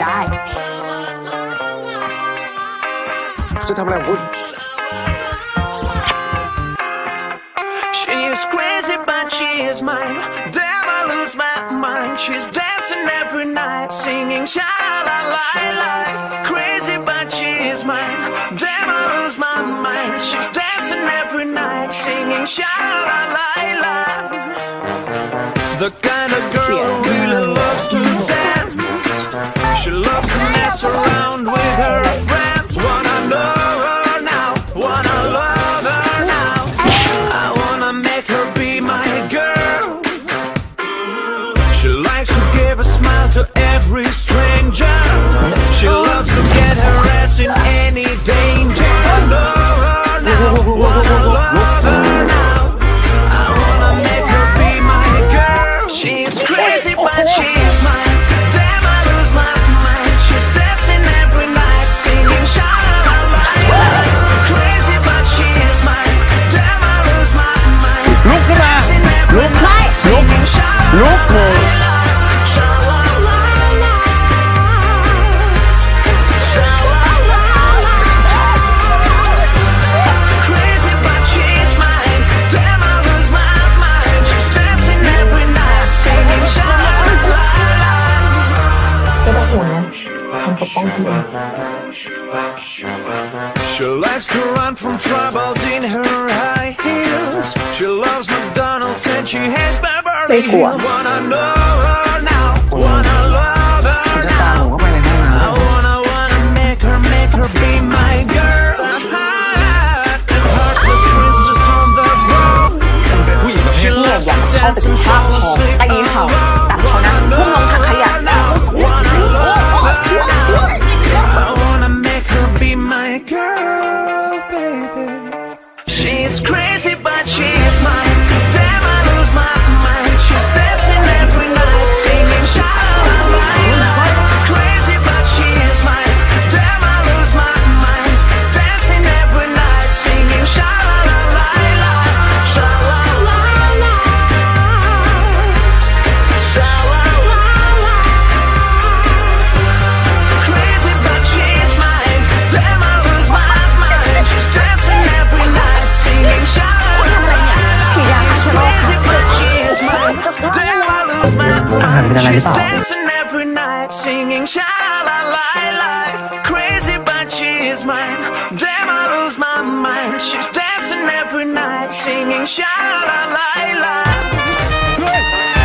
ได้จะทำอะไรของคุณ She is crazy but she is mine. Damn, I lose my mind. She's dancing every night, singing sha la la la. Crazy but she is mine. Damn, I lose my mind. She's dancing every night, singing sha la la la. The kind of girl who really loves to dance. She loves to mess around with her friends. Wanna love her now, wanna love her now. I wanna make her be my girl. She likes to give a smile to every stranger. She loves to get her ass in any danger. Love her now, wanna love her now. I wanna make her be my girl. She's crazy but she is mine. Damn, I lose my mind. She's dancing every night, singing sha la la la. Crazy but she is mine. Damn, I lose my mind. ลุกขึ้นมาลุกไม่ลุกลุกเลย She likes to run from troubles in her high heels. She loves McDonald's and she hates Beverly Hills. Wanna love her now, wanna love her now. I wanna make her be my girl. The heartless princess on the throne. She loves to dance and fall asleep alone. Wanna love her now, wanna love her now. I wanna make her be my girl, baby. She's crazy but she is mine. Damn, I lose my mind. She's dancing every night, singing sha la la la. Crazy but she is mine. Damn, I lose my mind. Dancing every night, singing sha la la la. Sha la la la. Sha la la la. Crazy but she is mine. Damn, I lose my mind. She's dancing every night, singing sha la la la. Crazy but she is mine. Damn, I lose my mind. She's dancing every night, singing sha la la la. Crazy but she is mine. Damn, I lose my mind. She's dancing every night, singing sha la la la.